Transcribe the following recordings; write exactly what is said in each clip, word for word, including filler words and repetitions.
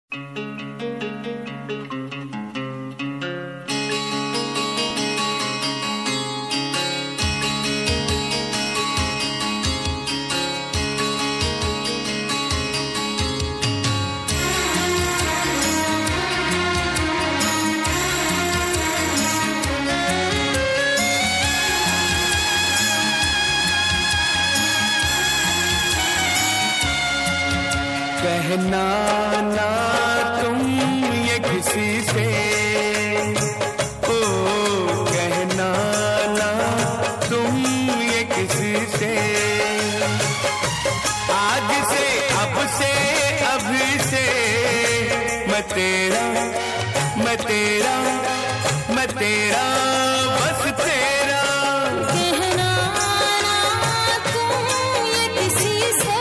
कहना ना तुम ये किसी से, ओ कहना ना तुम ये किसी से, आज से अब से अभी से मैं तेरा मैं तेरा मैं तेरा बस तेरा। कहना ना तुम ये किसी से,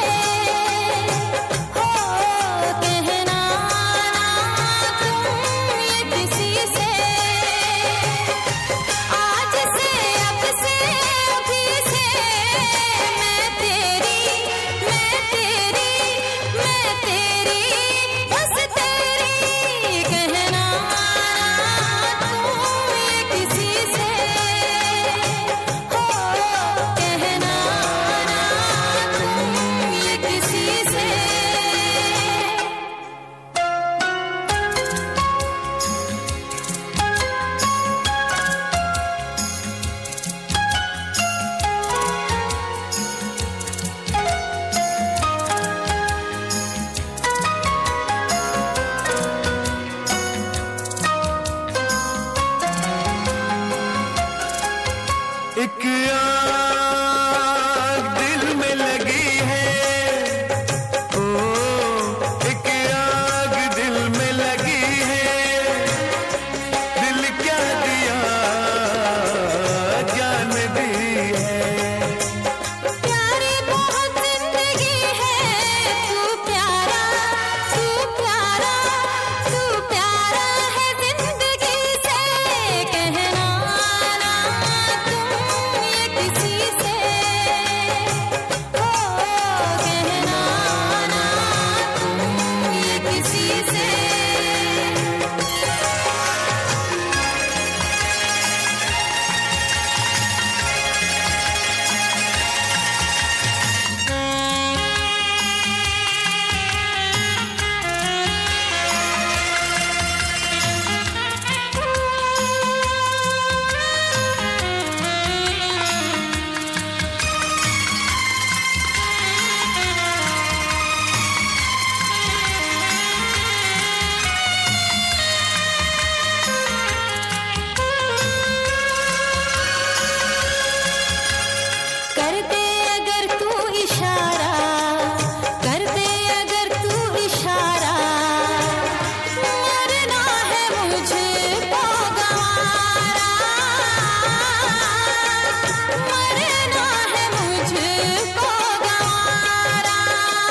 एक आग दिल में लगी है, ओ एक आग दिल में लगी है, दिल क्या दिया जान दी है। प्यारी बहुत जिंदगी है, तू प्यारा तू प्यारा तू प्यारा है जिंदगी से। कहना किसी से, ओ कहना ना तुम ये किसी से। करते अगर तू इशारा, करते अगर तू इशारा, मरना है मुझको गवारा, मरना है मुझको गवारा।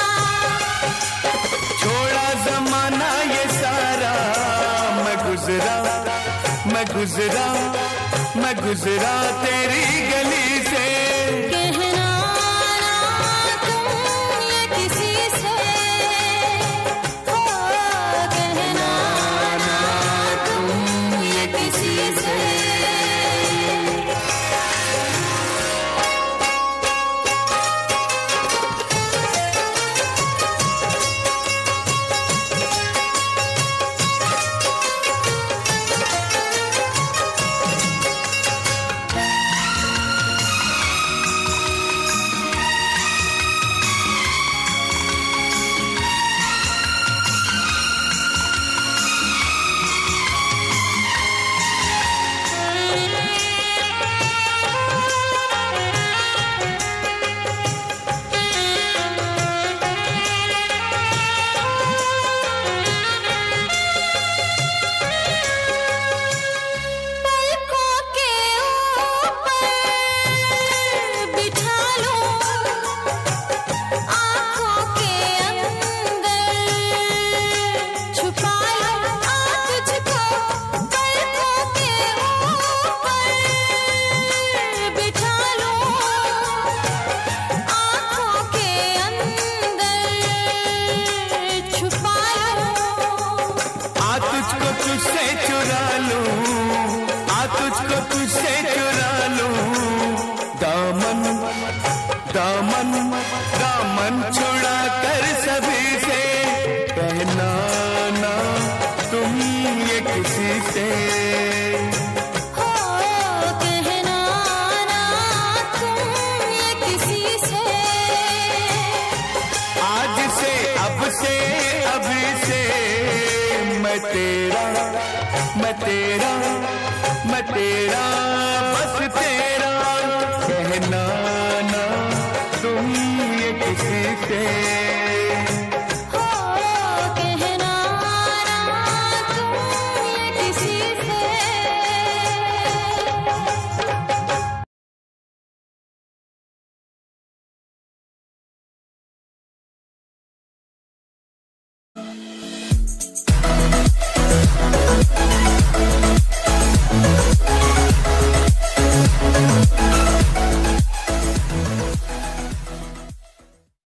छोड़ा जमाना ये सारा, मैं गुजरा मैं गुजरा मैं गुजरा तेरी गली से। कहना ना तुम ये किसी से, ओ कहना ना तुम ये किसी से। तुझसे चुरा लूं दामन दामन दामन छुड़ा कर सभी से कहना ना तुम ये किसी से हो कहना ना तुम ये किसी से आज से अब से अभी से मैं तेरा मैं तेरा मैं तेरा बस